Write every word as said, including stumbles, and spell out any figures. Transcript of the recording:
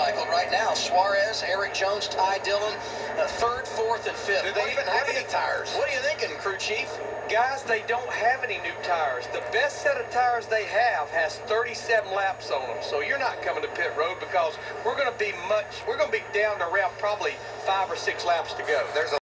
Michael, right now. Suarez, Eric Jones, Ty Dillon, uh, third, fourth, and fifth. Do they What even do you- have what do any you- tires? What are you thinking, crew chief? Guys, they don't have any new tires. The best set of tires they have has thirty-seven laps on them. So you're not coming to pit road because we're going to be much, we're going to be down to around probably five or six laps to go. There's a